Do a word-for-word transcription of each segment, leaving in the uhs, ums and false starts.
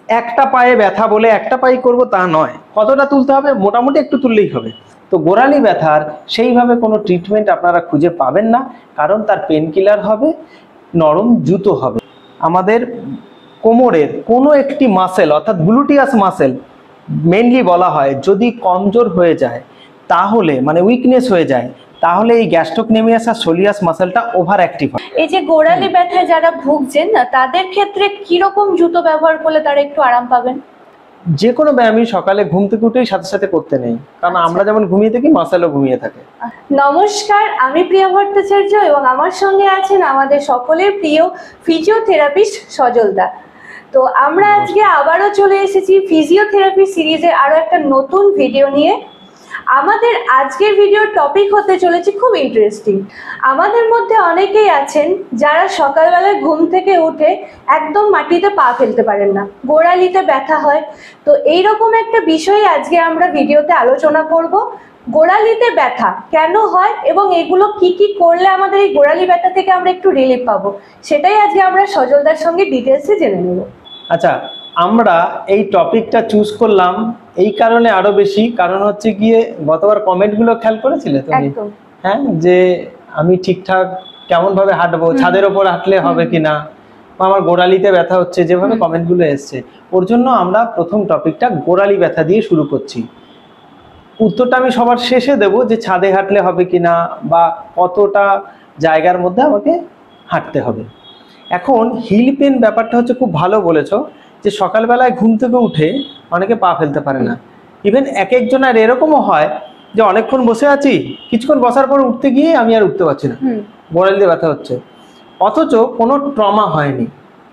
একটা পায়ে ব্যথা বলে একটা পায়ে করব তা নয়, কতটা তুলতে হবে, মোটামুটি একটু তুললেই হবে। তো গোড়ালি ব্যথার সেইভাবে কোনো ট্রিটমেন্ট আপনারা খুঁজে পাবেন না, কারণ তার পেন কিলার হবে, নরম জুতো হবে। আমাদের কোমরের কোনো একটি মাসেল অর্থাৎ গ্লুটিয়াস মাসেল মেনলি বলা হয়, যদি কমজোর হয়ে যায় তাহলে মানে উইকনেস হয়ে যায় তাহলে এই গ্যাস্ট্রোকনেমিয়াস আর সোলিয়াস মাসেলটা ওভার অ্যাক্টিভ হয়। এই যে গোড়ালি ব্যথায় যারা ভুগছেন না তাদের ক্ষেত্রে কি রকম জুতো ব্যবহার করলে তারা একটু আরাম পাবেন? যে কোনো ব্যায়ামই সকালে ঘুম থেকে উঠেই সাথে সাথে করতে নেই, কারণ আমরা যেমন ঘুমিয়ে থাকি মাসেলও ঘুমিয়ে থাকে। নমস্কার, আমি প্রিয়া ভট্টাচার্য এবং আমার সঙ্গে আছেন আমাদের সকলের প্রিয় ফিজিওথেরাপিস্ট সজল দা। তো আমরা আজকে আবারও চলে এসেছি ফিজিওথেরাপি সিরিজের আরো একটা নতুন ভিডিও নিয়ে। আমাদের আজকের ভিডিওর টপিক হতে চলেছে খুব ইন্টারেস্টিং। আমাদের মধ্যে অনেকেই আছেন যারা সকালবেলায় ঘুম থেকে উঠে একদম মাটিতে পা ফেলতে পারেন না, গোড়ালিতে ব্যথা হয়। তো এইরকম একটা বিষয়ে আজকে আমরা ভিডিওতে আলোচনা করব। গোড়ালিতে ব্যথা কেন হয় এবং এগুলো কি কি করলে আমাদের এই গোড়ালি ব্যথা থেকে আমরা একটু রিলিফ পাবো, সেটাই আজকে আমরা সজলদার সঙ্গে ডিটেলসে জেনে নেব। আচ্ছা, আমরা এই টপিকটা চুজ করলাম এই কারণে আরো বেশি, কারণ হচ্ছে গিয়ে গতবার কমেন্টগুলো খেয়াল করেছিলে তুমি? হ্যাঁ, যে আমি ঠিকঠাক কেমন ভাবে হাঁটবো, ছাদের ওপর হাঁটলে হবে কিনা, আমার গোড়ালিতে ব্যথা হচ্ছে, যেভাবে কমেন্টগুলো এসছে, ওর জন্য আমরা প্রথম টপিকটা গোড়ালি ব্যথা দিয়ে শুরু করছি। উত্তরটা আমি সবার শেষে দেব, যে ছাদে হাঁটলে হবে কিনা বা কতটা জায়গার মধ্যে আমাকে হাঁটতে হবে। এখন হিল পেন ব্যাপারটা হচ্ছে খুব ভালো বলেছো, যে সকালবেলায় ঘুম থেকে উঠে অনেকে পা ফেলতে পারে না। ইভেন এক একজনের এরকমও হয় যে অনেকক্ষণ বসে আছি, কিছুক্ষণ বসার পর উঠতে গিয়ে আমি আর উঠতে পারছি না, গোড়ালিতে ব্যথা হচ্ছে, অথচ কোনো ট্রমা হয়নি,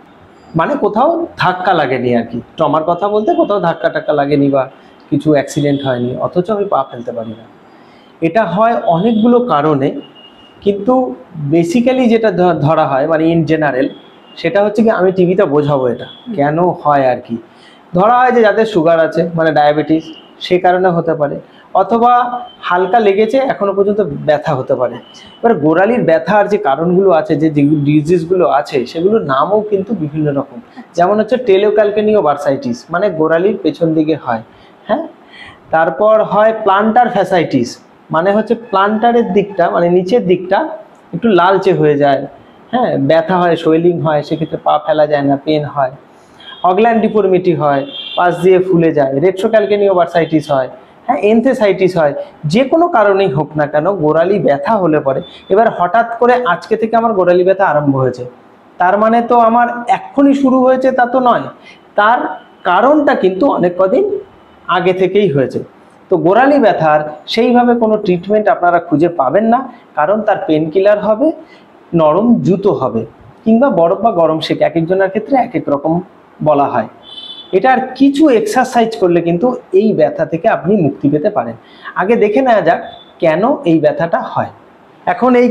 মানে কোথাও ধাক্কা লাগেনি আর কি। ট্রমার কথা বলতে কোথাও ধাক্কা টাক্কা লাগেনি বা কিছু অ্যাক্সিডেন্ট হয়নি, অথচ আমি পা ফেলতে পারি না। এটা হয় অনেকগুলো কারণে, কিন্তু বেসিক্যালি যেটা ধরা হয় মানে ইন জেনারেল, সেটা হচ্ছে কি আমি টিভিতে বোঝাবো এটা কেন হয় আর কি। ধরা হয় যে যাদের সুগার আছে মানে ডায়াবেটিস, সে কারণে হতে পারে, অথবা হালকা লেগেছে এখনো পর্যন্ত ব্যথা হতে পারে। এবার গোড়ালির ব্যথার যে কারণগুলো আছে, যে ডিজিজগুলো আছে, সেগুলোর নামও কিন্তু বিভিন্ন রকম। যেমন হচ্ছে টেলোক্যালকেনিও বার্সাইটিস, মানে গোড়ালির পেছন দিকে হয়। হ্যাঁ, তারপর হয় প্লান্টার ফ্যাসাইটিস, মানে হচ্ছে প্লান্টারের দিকটা মানে নিচের দিকটা একটু লালচে হয়ে যায়, হ্যাঁ, ব্যথা হয়, সোয়েলিং হয়, সেক্ষেত্রে পা ফেলা যায় না, পেন হয়। অগল্যান্ড ডিফর্মিটি হয়, পাশ দিয়ে ফুলে যায়। রেট্রোক্যালকেনিও বার্সাইটিস হয়, হ্যাঁ, এনথেসাইটিস হয়। যে কোনো কারণেই হোক না কেন গোড়ালি ব্যথা হলে পরে, এবার হঠাৎ করে আজকে থেকে আমার গোড়ালি ব্যথা আরম্ভ হয়েছে, তার মানে তো আমার এক্ষুনি শুরু হয়েছে তা তো নয়, তার কারণটা কিন্তু অনেক কদিন আগে থেকেই হয়েছে। তো গোড়ালি ব্যথার সেইভাবে কোনো ট্রিটমেন্ট আপনারা খুঁজে পাবেন না, কারণ তার পেন কিলার হবে, নরম জুতো হবে, কিংবা বরফ বা গরম শেক, এক একজনের ক্ষেত্রে এক এক রকম বলা হয়। এটার কিছু এক্সারসাইজ করলে কিন্তু এই ব্যথা থেকে আপনি মুক্তি পেতে পারেন। আগে দেখে নেওয়া যাক কেন এই ব্যথাটা হয়। এখন এই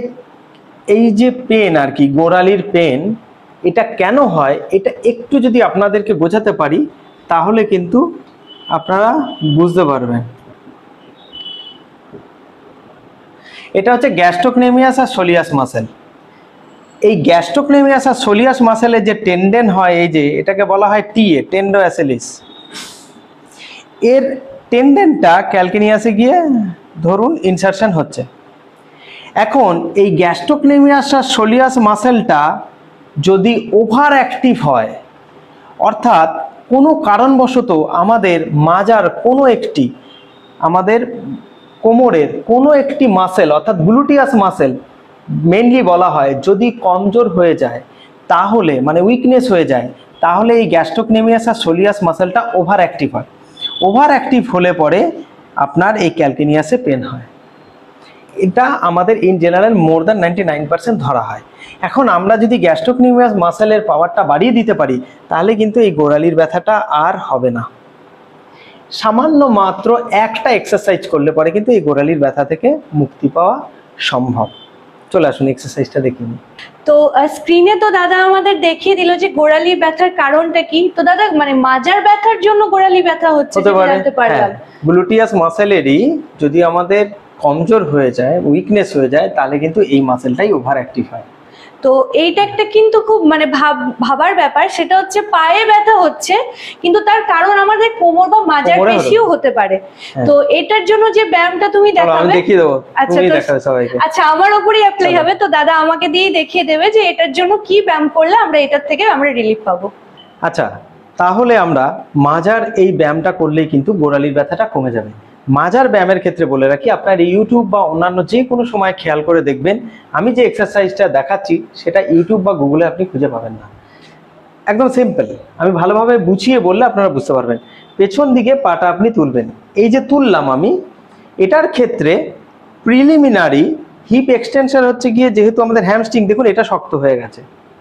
এই যে পেন আর কি, গোড়ালির পেন, এটা কেন হয় এটা একটু যদি আপনাদেরকে বোঝাতে পারি তাহলে কিন্তু আপনারা বুঝতে পারবেন। এটা হচ্ছে গ্যাস্ট্রোকনেমিয়াস আর সোলিয়াস মাসেল। এই গ্যাস্ট্রোকনেমিয়াস আর সোলিয়াস মাসেলের যে টেন্ডেন হয়, এই যে এটাকে বলা হয় টিএ, টেন্ডোঅ্যাসেলিস। এর টেন্ডেনটা ক্যালকেনিয়াসে গিয়ে ধরুন ইনসারশন হচ্ছে। এখন এই গ্যাস্ট্রোকনেমিয়াস আর সোলিয়াস মাসেলটা যদি ওভার অ্যাক্টিভ হয়, অর্থাৎ কোনো কারণবশত আমাদের মাজার কোনো একটি, আমাদের কোমরের কোনো একটি মাসেল অর্থাৎ গ্লুটিয়াস মাসেল মেনলি বলা হয়, যদি কমজোর হয়ে যায় তাহলে মানে উইকনেস হয়ে যায়, তাহলে এই গ্যাস্ট্রোকনেমিয়াস আর সোলিয়াস মাসেলটা ওভার অ্যাক্টিভ হয়। ওভার অ্যাক্টিভ হলে পরে আপনার এই ক্যালকেনিয়াসে পেন হয়। এটা আমাদের in general more than ninety nine percent ধরা হয়। এখন আমরা যদি গ্যাস্ট্রোকনেমিয়াস মাসেলের পাওয়ারটা বাড়িয়ে দিতে পারি, তাহলে কিন্তু এই গোড়ালির ব্যথাটা আর হবে না। সামান্য মাত্র একটা এক্সারসাইজ করলে পরে কিন্তু এই গোড়ালির ব্যথা থেকে মুক্তি পাওয়া সম্ভব। চলে আসুন এক্সারসাইজটা দেখে নিই। তো স্ক্রিনে তো দাদা আমাদের দেখিয়ে দিল যে গোড়ালি ব্যথার কারণটা কি। তো দাদা মানে মাজার ব্যথার জন্য গোড়ালি ব্যথা হচ্ছে জানতে পারলাম। গ্লুটিয়াস মাসেলেরই যদি আমাদের কমজোর হয়ে যায়, উইকনেস হয়ে যায়, তাহলে কিন্তু এই মাসেলটাই ওভার অ্যাক্টিভ হয়। তো এইটা একটা কিন্তু খুব মানে ভাব ভাবার ব্যাপার, সেটা হচ্ছে পায়ে ব্যথা হচ্ছে কিন্তু তার কারণ আমাদের কোমর বা মাজার পেশিও হতে পারে। তো এটার জন্য যে ব্যায়ামটা তুমি দেখাবে, আমি দেখিয়ে দেবো। আচ্ছা আচ্ছা আমার উপরই অ্যাপ্লাই হবে, তো দাদা আমাকে দিয়ে দেখিয়ে দেবে যে এটার জন্য কি ব্যায়াম করলে আমরা এটার থেকে আমরা রিলিফ পাবো। আচ্ছা, তাহলে আমরা মাজার এই ব্যায়ামটা করলেই কিন্তু গোড়ালির ব্যথাটা কমে যাবে। মাজার ব্যায়ামের ক্ষেত্রে বলে রাখি, আপনার ইউটিউব বা অন্যান্য যে কোনো সময় খেয়াল করে দেখবেন, আমি যে এক্সারসাইজটা দেখাচ্ছি সেটা ইউটিউব বা গুগলে আপনি খুঁজে পাবেন না। একদম সিম্পল, আমি ভালোভাবে বুঝিয়ে বললে আপনারা বুঝতে পারবেন। পেছন দিকে পাটা আপনি তুলবেন, এই যে তুললাম আমি, এটার ক্ষেত্রে প্রিলিমিনারি হিপ এক্সটেনশন হচ্ছে গিয়ে, যেহেতু আমাদের হ্যামস্ট্রিং দেখুন এটা শক্ত হয়ে গেছে,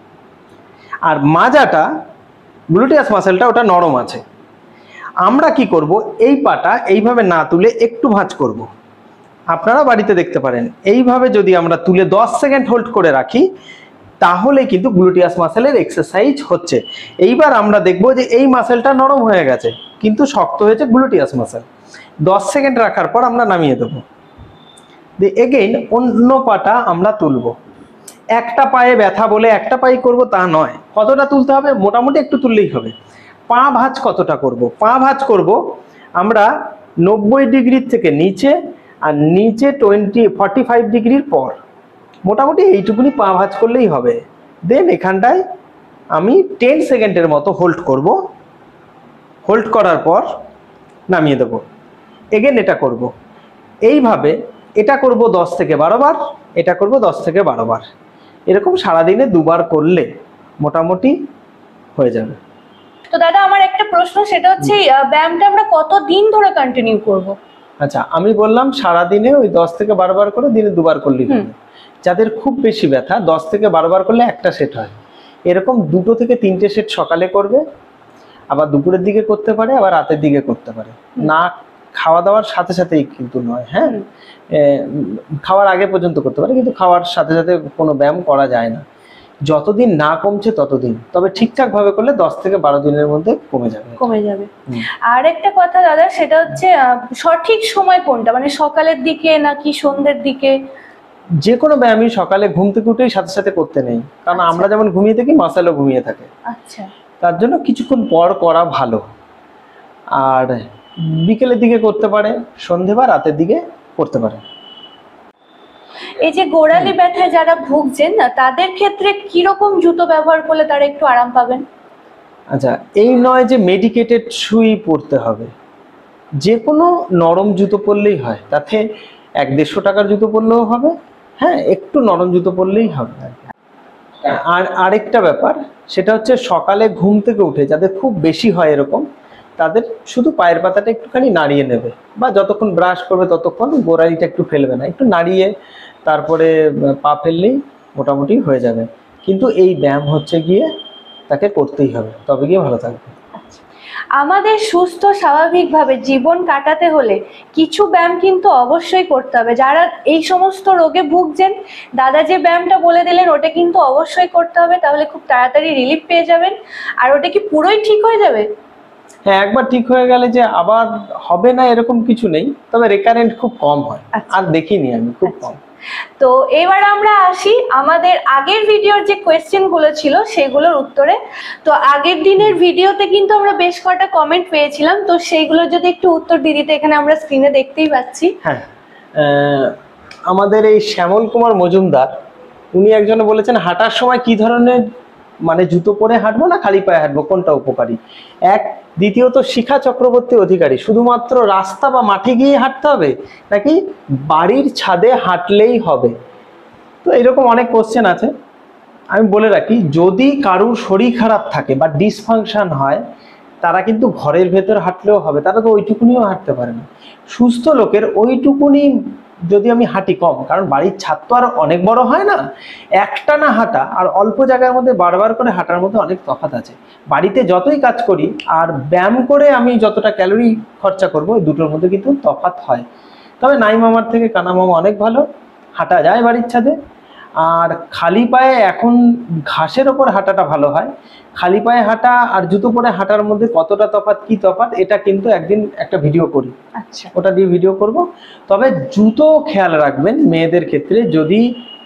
আর মাজাটা গ্লুটিয়াস মাসেলটা ওটা নরম আছে। আমরা কি করব, এই পাটা এইভাবে না তুলে একটু ভাঁজ করব। আপনারা বাড়িতে দেখতে পারেন, এইভাবে যদি আমরা তুলে দশ সেকেন্ড হোল্ড করে রাখি তাহলে কিন্তু গ্লুটিয়াস মাসেলের এক্সারসাইজ হচ্ছে। এইবার আমরা দেখব যে এই মাসেলটা নরম হয়ে গেছে কিন্তু শক্ত হয়েছে গ্লুটিয়াস মাসেল। দশ সেকেন্ড রাখার পর আমরা নামিয়ে দেবো, দিয়ে এগেইন অন্য পাটা আমরা তুলব। একটা পায়ে ব্যথা বলে একটা পায়ে করব তা নয়, কতটা তুলতে হবে, মোটামুটি একটু তুললেই হবে। পা ভাঁজ কতটা করব, পা ভাঁজ করব আমরা নব্বই ডিগ্রির থেকে নিচে, আর নিচে টোয়েন্টি ফর্টি ফাইভ ডিগ্রির পর, মোটামুটি এইটুকুনি পা ভাঁজ করলেই হবে। দেন এখানটায় আমি টেন সেকেন্ডের মতো হোল্ড করব, হোল্ড করার পর নামিয়ে দেব। এগেন এটা করব, এইভাবে এটা করব দশ থেকে বারো বার, এটা করব দশ থেকে বারো বার, এরকম সারাদিনে দুবার করলে মোটামুটি হয়ে যাবে। তো দাদা আমার একটা প্রশ্ন, সেটা হচ্ছে ব্যায়ামটা আমরা কত দিন ধরে কন্টিনিউ করব? আচ্ছা, আমি বললাম সারাদিনে ওই দশ থেকে বারো বার করে দিনে দুবার করলেই হবে। যাদের খুব বেশি ব্যথা দশ থেকে বারো বার করলে একটা সেট হয়, এরকম দুটো থেকে তিনটে সেট সকালে করবে, আবার দুপুরের দিকে করতে পারে, আবার রাতের দিকে করতে পারে, না খাওয়া দাওয়ার সাথে সাথেই কিন্তু নয়। হ্যাঁ, খাওয়ার আগে পর্যন্ত করতে পারে, কিন্তু খাওয়ার সাথে সাথে কোনো ব্যায়াম করা যায় না। যতদিন না কমছে ততদিন, তবে ঠিকঠাক ভাবে করলে দশ থেকে বারো দিনের মধ্যে কমে যাবে কমে যাবে আর একটা কথা দাদা, সেটা হচ্ছে সঠিক সময় কোনটা, মানে সকালের দিকে নাকি সন্ধ্যের দিকে? যে কোনো ব্যায়ামই সকালে ঘুম থেকে উঠেই সাথে সাথে করতে নেই, কারণ আমরা যেমন ঘুমিয়ে থাকি মাসেলও ঘুমিয়ে থাকে। আচ্ছা, তার জন্য কিছুক্ষণ পর করা ভালো। আর বিকেলের দিকে করতে পারে, সন্ধে বা রাতের দিকে করতে পারে। এই যে গোড়ালি ব্যথায় যারা ভুগছেন না, তাদের ক্ষেত্রে কিরকম জুতো ব্যবহার করলে তারা একটু আরাম পাবেন? আচ্ছা, এই নয় যে মেডিকেটেড শুই পরতে হবে, যে কোনো নরম জুতো পরলেই হয়, তাতে এক দেড়শো টাকার জুতো পরলেও হবে। হ্যাঁ, একটু নরম জুতো পরলেই হবে। আর আরেকটা ব্যাপার, সেটা হচ্ছে সকালে ঘুম থেকে উঠে যাদের খুব বেশি হয় এরকম, তাদের শুধু পায়ের পাতাটা একটুখানি নাড়িয়ে নেবে, বা যতক্ষণ ব্রাশ করবে ততক্ষণ গোড়ালিটা একটু ফেলবে না, একটু নাড়িয়ে তারপরে পা ফেললেই মোটামুটি হয়ে যাবে। কিন্তু এই ব্যায়াম হচ্ছে গিয়ে তাকে করতেই হবে, তবে গিয়ে ভালো থাকবে। আমাদের সুস্থ স্বাভাবিকভাবে জীবন কাটাতে হলে কিছু ব্যায়াম কিন্তু অবশ্যই করতে হবে। যারা এই সমস্ত রোগে ভুগছেন, দাদা যে ব্যায়ামটা বলে দিলেন ওটা কিন্তু অবশ্যই করতে হবে, তাহলে খুব তাড়াতাড়ি রিলিফ পেয়ে যাবেন। আর ওটা কি পুরোই ঠিক হয়ে যাবে? হ্যাঁ, একবার ঠিক হয়ে গেলে যে আবার হবে না এরকম কিছু নেই, তবে রেকারেন্ট খুব কম হয়। আর দেখিনি আমি, খুব কম। তো এবার আমরা আসি আমাদের আগের ভিডিওর যে কোয়েশ্চেন গুলো ছিল সেগুলোর উত্তরে। তো আগের দিনের ভিডিওতে কিন্তু আমরা বেশ কয়েকটা কমেন্ট পেয়েছিলাম, তো সেইগুলো যদি একটু উত্তর দিয়ে দিতে, এখানে আমরা স্ক্রিনে দেখতেই পাচ্ছি। হ্যাঁ, আমাদের এই শ্যামল কুমার মজুমদার, উনি একজনে বলেছেন হাঁটার সময় কি ধরনের মানে জুতো পরে হাঁটবো না খালি পায়ে হাঁটবো, কোনটা উপকারী? এক, দ্বিতীয়ত শিখা চক্রবর্তী অধিকারী, শুধুমাত্র রাস্তা বা মাঠে গিয়ে হাঁটতে হবে নাকি বাড়ির ছাদে হাঁটলেই হবে? তো এরকম অনেক কোশ্চেন আছে। আমি বলে রাখি, যদি কারুর শরীর খারাপ থাকে বা ডিসফাংশন হয়, তারা কিন্তু ঘরের ভেতর হাঁটলেও হবে, তারা তো ওইটুকুনিও হাঁটতে পারে না। সুস্থ লোকের ওইটুকুনি যদি আমি হাঁটি কম, কারণ বাড়ির ছাদ তো আর অনেক বড় হয় না, একটা না হাঁটা আর অল্প জায়গার মধ্যে বারবার করে হাঁটার মধ্যে অনেক তফাৎ আছে। বাড়িতে যতই কাজ করি আর ব্যায়াম করে আমি যতটা ক্যালোরি খরচা করব, ওই দুটোর মধ্যে কিন্তু তফাৎ হয়। তবে নাই মামার থেকে কানা মামা অনেক ভালো, হাঁটা যায় বাড়ির ছাদে। আর খালি পায়ে এখন ঘাসের ওপর হাঁটাটা ভালো হয়। খালি পায়ে হাঁটা আর জুতো পরে হাঁটার মধ্যে কতটা তফাৎ, কি তফাৎ, এটা কিন্তু একদিন একটা ভিডিও করি, আচ্ছা ওটা দিয়ে ভিডিও করব। তবে জুতো খেয়াল রাখবেন মেয়েদের ক্ষেত্রে, যদি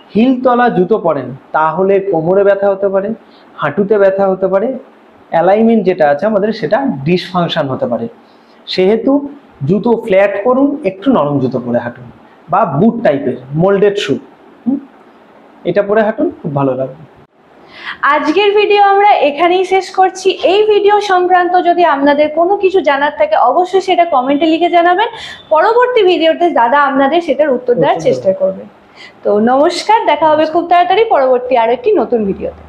হিলতলা জুতো পরেন তাহলে কোমরে ব্যথা হতে পারে, হাঁটুতে ব্যথা হতে পারে, অ্যালাইনমেন্ট যেটা আছে আমাদের সেটা ডিসফাংশন হতে পারে। সেহেতু জুতো ফ্ল্যাট করুন, একটু নরম জুতো পরে হাঁটুন, বা বুট টাইপের মোল্ডেড শু, এটা পরে হাঁটুন, খুব ভালো লাগবে। আজকের ভিডিও আমরা এখানেই শেষ করছি। এই ভিডিও সংক্রান্ত যদি আপনাদের কোনো কিছু জানার থাকে অবশ্যই সেটা কমেন্টে লিখে জানাবেন। পরবর্তী ভিডিওতে দাদা আপনাদের সেটার উত্তর দেওয়ার চেষ্টা করবে। তো নমস্কার, দেখা হবে খুব তাড়াতাড়ি পরবর্তী আরো একটি নতুন ভিডিওতে।